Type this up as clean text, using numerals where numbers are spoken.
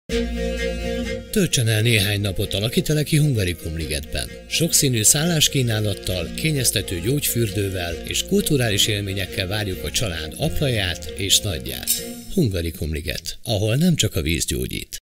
Töltsön el néhány napot a Lakiteleki Hungarikum ligetben. Sokszínű szálláskínálattal, kényeztető gyógyfürdővel és kulturális élményekkel várjuk a család apraját és nagyját. Hungarikum liget, ahol nem csak a víz gyógyít.